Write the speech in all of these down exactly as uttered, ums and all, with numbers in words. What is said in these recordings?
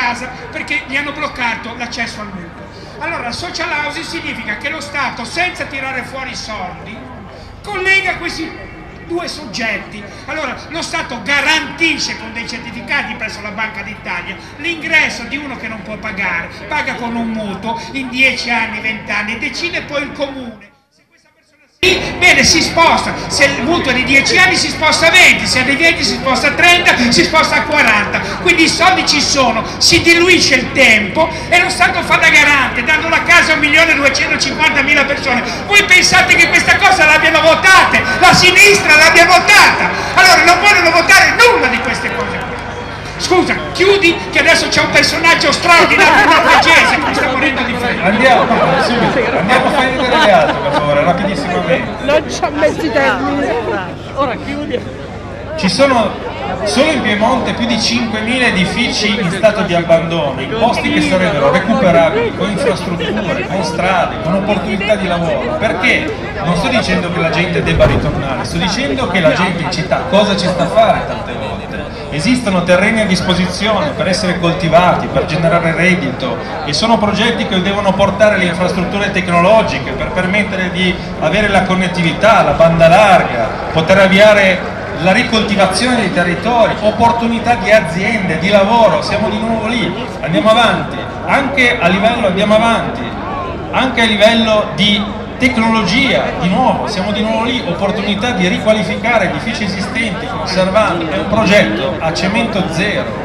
casa perché gli hanno bloccato l'accesso al mutuo. Allora, social housing significa che lo Stato, senza tirare fuori i soldi, collega questi due soggetti. Allora lo Stato garantisce con dei certificati presso la Banca d'Italia l'ingresso di uno che non può pagare, paga con un mutuo in dieci anni, venti anni, decide poi il comune. Se questa persona sì, bene, si sposta, se il mutuo è di dieci anni si sposta a venti, se è di venti si sposta a trenta, si sposta a quaranta, quindi i soldi ci sono, si diluisce il tempo e lo Stato fa da garante, dando la casa a un milione duecentocinquantamila persone. Voi pensate che questa cosa l'abbiano votata, la sinistra l'abbia votata, allora non vogliono votare nulla di queste cose. Scusa, chiudi che adesso c'è un personaggio straordinario norvegese che mi sta morendo di freddo. Andiamo, subito, andiamo a fare il delegato per favore, rapidissimamente. Non c'ha mezzi termini. Ora chiudi. Ci sono solo in Piemonte più di cinquemila edifici in stato di abbandono, in posti che sarebbero recuperabili, con infrastrutture, con strade, con opportunità di lavoro. Perché? Non sto dicendo che la gente debba ritornare, sto dicendo che la gente in città cosa ci sta a fare tante volte. Esistono terreni a disposizione per essere coltivati, per generare reddito e sono progetti che devono portare le infrastrutture tecnologiche per permettere di avere la connettività, la banda larga, poter avviare la ricoltivazione dei territori, opportunità di aziende, di lavoro. Siamo di nuovo lì, andiamo avanti, anche a livello, andiamo avanti, anche a livello di tecnologia, di nuovo, siamo di nuovo lì, opportunità di riqualificare edifici esistenti, conservando, è un progetto a cemento zero.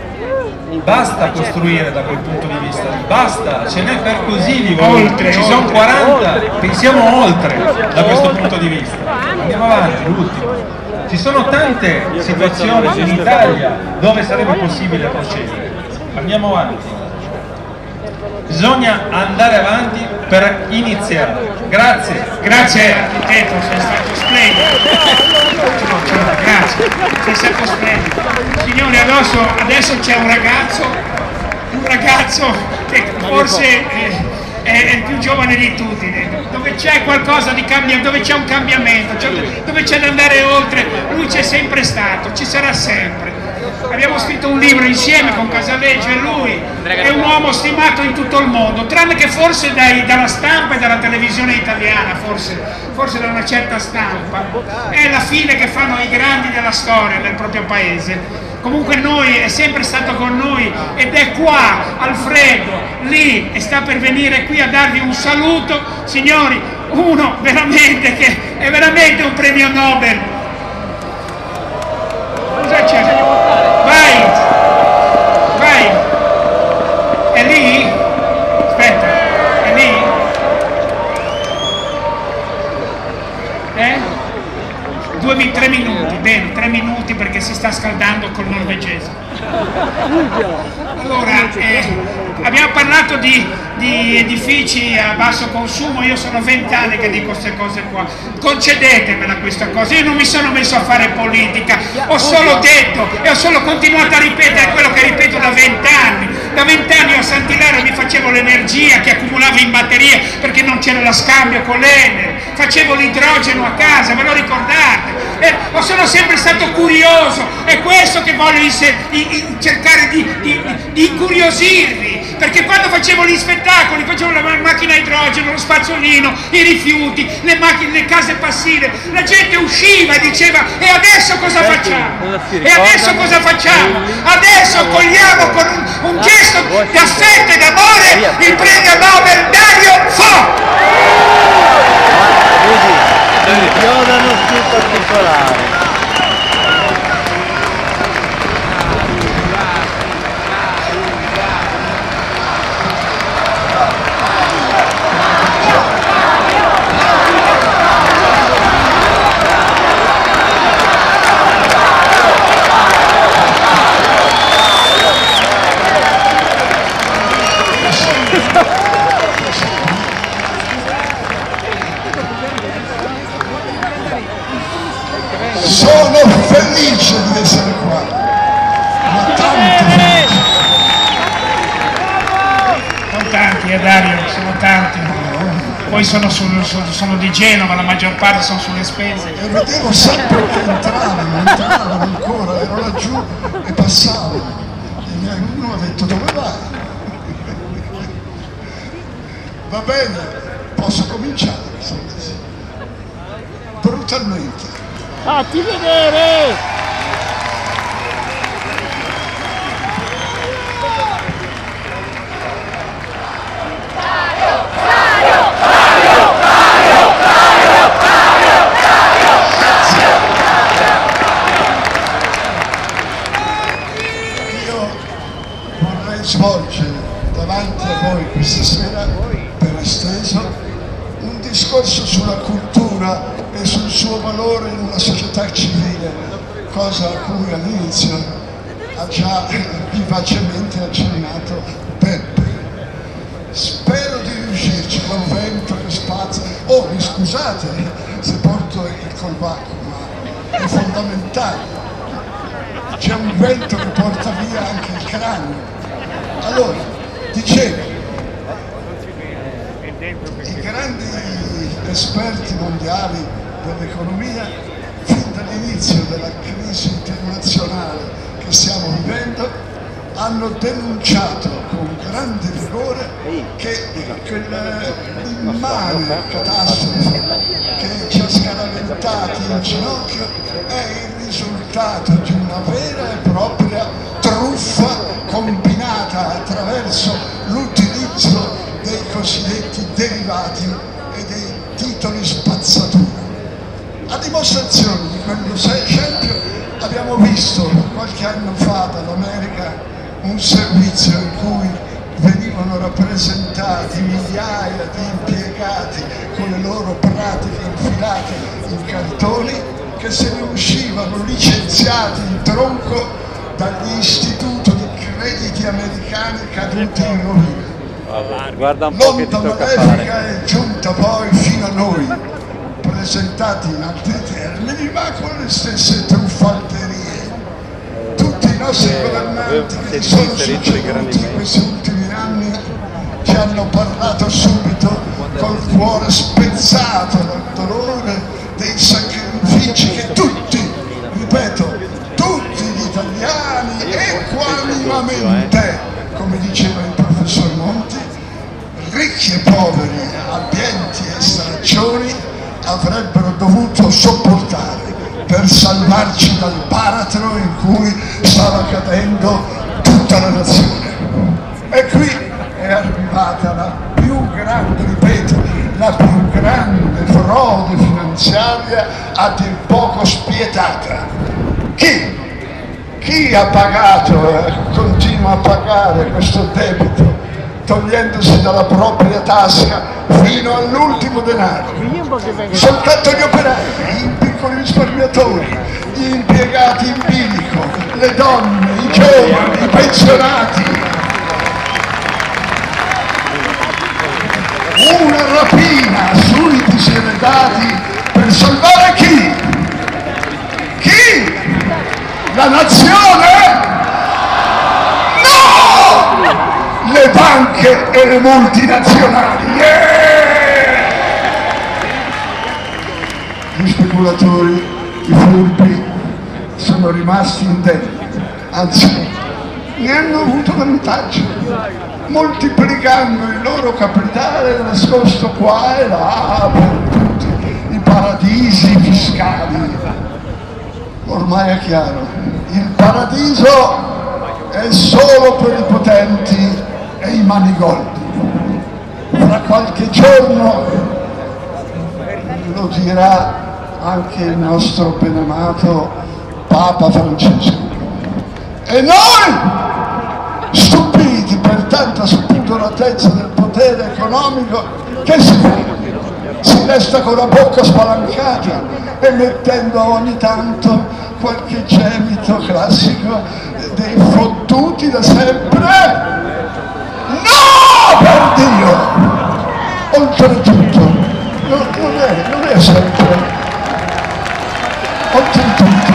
Basta costruire da quel punto di vista, basta, ce n'è per così di volte, ci sono quaranta, pensiamo oltre da questo punto di vista. Andiamo avanti, l'ultimo. Ci sono tante situazioni in Italia dove sarebbe possibile procedere. Andiamo avanti. Bisogna andare avanti per iniziare. Grazie. Grazie architetto, sei stato splendido. Grazie, sei stato splendido. Signori, adesso, adesso c'è un ragazzo, un ragazzo che forse è, è il più giovane di tutti, dove c'è qualcosa di cambiamento, dove c'è un cambiamento, cioè, dove c'è da andare oltre. Lui c'è sempre stato, ci sarà sempre. Abbiamo scritto un libro insieme con Casaleggio e lui è un uomo stimato in tutto il mondo, tranne che forse dai, dalla stampa e dalla televisione italiana, forse, forse da una certa stampa. È la fine che fanno i grandi della storia del proprio paese. Comunque noi, è sempre stato con noi ed è qua, Alfredo, lì, e sta per venire qui a darvi un saluto. Signori, uno veramente che è veramente un premio Nobel. Cosa c'è? Vai! Vai! È lì? Aspetta, è lì? Eh? Due, tre minuti, bene, tre minuti perché si sta scaldando col norvegese. Allora, eh, abbiamo parlato di, di edifici a basso consumo, io sono vent'anni che dico queste cose qua, concedetemela questa cosa, io non mi sono messo a fare politica, ho solo detto e ho solo continuato a ripetere quello che ripeto da vent'anni. Da vent'anni a Sant'Ilario mi facevo l'energia che accumulavo in batterie perché non c'era lo scambio con l'Enel, facevo l'idrogeno a casa, ve lo ricordate? Eh, sono sempre stato curioso, è questo che voglio cercare di, di, di incuriosirvi, perché quando facevo gli spettacoli, facevo la macchina a idrogeno, lo spazzolino, i rifiuti, le, macchine, le case passive, la gente usciva e diceva e adesso cosa facciamo? E adesso cosa facciamo? Adesso cogliamo con un, un gesto di affetto e d'amore il premio Nobel Dario Fo! Chiodano più particolare. Sono felice di essere qua, ma tanto felice. Sono tanti, eh Dario, sono tanti. Poi sono, sul, sono di Genova, la maggior parte sono sulle spese. E vedevo sempre che entravano, entravano ancora, ero laggiù e passavo. uno ha detto dove vai? Va bene, posso cominciare? Brutalmente. Fatti vedere! Svolgere davanti a voi questa sera, per esteso, un discorso sulla cultura e sul suo valore in una società civile, cosa a cui all'inizio ha già vivacemente accennato Peppe. Spero di riuscirci con vento che spazza. Oh, mi scusate se porto il colbacco, ma è fondamentale. C'è un vento che porta via anche il cranio. Allora, dicevo, i grandi esperti mondiali dell'economia, fin dall'inizio della crisi internazionale che stiamo vivendo, hanno denunciato con grande vigore che quell'immane catastrofe che ci ha scaraventati in ginocchio è il risultato di una vera e propria truffa combinata attraverso l'utilizzo dei cosiddetti derivati e dei titoli spazzatura. A dimostrazione di quello scempio abbiamo visto qualche anno fa dall'America un servizio in cui venivano rappresentati migliaia di impiegati con le loro pratiche infilate in cartoni che se ne uscivano licenziati in tronco dagli istituti di crediti americani caduti in rovina. Guarda un po' che ti L'onda tocca malefica fare. è giunta poi fino a noi, presentati in altri termini, ma con le stesse truffalterie. Tutti i nostri governanti che sono succeduti in questi ultimi anni ci hanno parlato subito col cuore spezzato dal dolore dei sacrifici che tutti, ripeto, tutti gli italiani equanimamente, come diceva il professor Monti, ricchi e poveri, abbienti e straccioni, avrebbero dovuto sopportare per salvarci dal baratro in cui stava cadendo tutta la nazione. E qui è arrivata la più grande, ripeto, la più grande frode finanziaria a dir poco spietata. Chi? Chi ha pagato e continua a pagare questo debito, togliendosi dalla propria tasca fino all'ultimo denaro? Soltanto gli operai, i piccoli risparmiatori, gli impiegati in bilico, le donne, i giovani, i pensionati. Una rapina sui diseredati per salvare chi? Chi? La nazione? No! Le banche e le multinazionali. Yeah! Gli speculatori, i furbi sono rimasti indenni, anzi ne hanno avuto vantaggio, moltiplicando il loro capitale nascosto qua e là per tutti i paradisi fiscali. Ormai è chiaro, il paradiso è solo per i potenti e i manigoldi. Fra qualche giorno lo dirà anche il nostro benamato Papa Francesco. E noi, stupiti per tanta spudoratezza del potere economico, che si fa? Si resta con la bocca spalancata e mettendo ogni tanto qualche gemito classico dei fottuti da sempre. No, per Dio! Oltretutto, non, non, è, non è sempre. Oltretutto,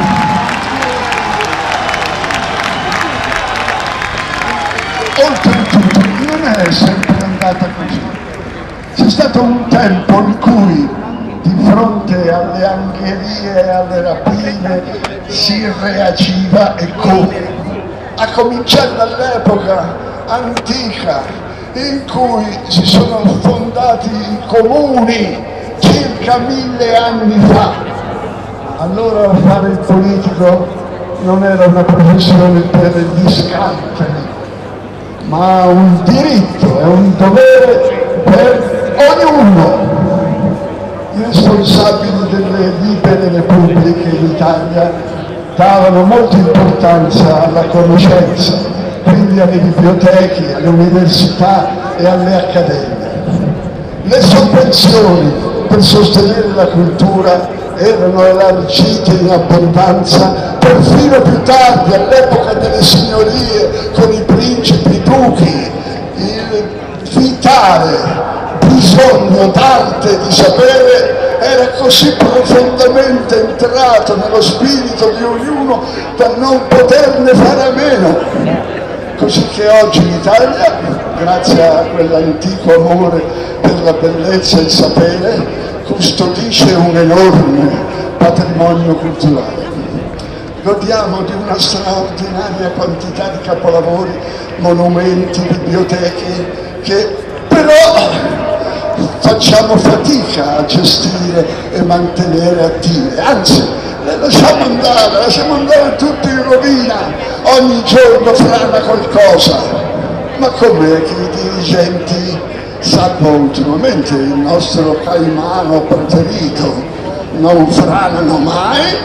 oltretutto, non è sempre andata così. C'è stato un tempo in cui di fronte alle angherie e alle rapine si reagiva e come? a cominciare dall'epoca antica in cui si sono fondati i comuni circa mille anni fa. Allora fare il politico non era una professione per gli scamperi, ma un diritto, è un dovere per ognuno. I responsabili delle libere repubbliche in Italia davano molta importanza alla conoscenza, quindi alle biblioteche, alle università e alle accademie. Le sovvenzioni per sostenere la cultura erano elargite in abbondanza perfino più tardi, all'epoca delle signorie con i principi duchi. Il vitale bisogno d'arte, di sapere, era così profondamente entrato nello spirito di ognuno da non poterne fare a meno. Così che oggi l'Italia, grazie a quell'antico amore per la bellezza e il sapere, custodisce un enorme patrimonio culturale. Godiamo di una straordinaria quantità di capolavori, monumenti, biblioteche che però facciamo fatica a gestire e mantenere attive, anzi le lasciamo andare, lasciamo andare tutto in rovina, ogni giorno frana qualcosa. Ma com'è che i dirigenti, salvo ultimamente il nostro Caimano preferito, non franano mai?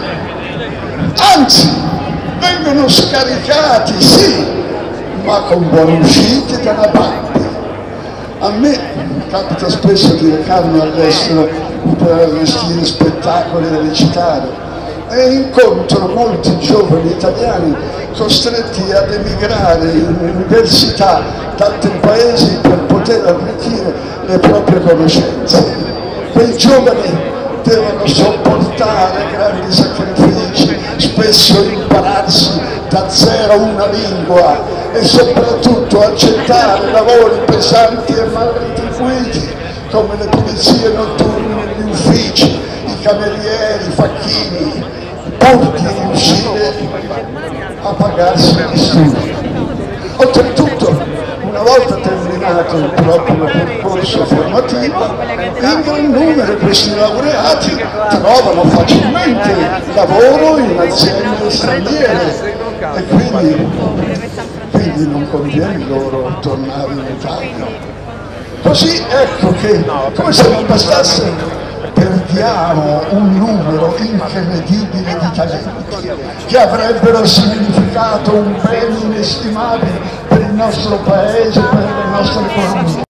Anzi, vengono scaricati, sì, ma con buone uscite da una parte. A me capita spesso di recarmi all'estero per allestire spettacoli da recitare e incontro molti giovani italiani costretti ad emigrare in università d'altri paesi per poter arricchire le proprie conoscenze. Quei giovani devono sopportare grandi sacrifici, spesso impararsi da zero una lingua e soprattutto accettare lavori pesanti e mal retribuiti come le pulizie notturne negli uffici, i camerieri, i facchini, pur di riuscire a pagarsi gli studi. Oltretutto, una volta terminato il proprio percorso formativo, in gran numero questi laureati trovano facilmente lavoro in aziende straniere e quindi, quindi non conviene loro tornare in Italia. Così ecco che, come se non bastasse, perdiamo un numero incredibile di talenti che avrebbero significato un bene inestimabile per il nostro paese, per la nostra economia.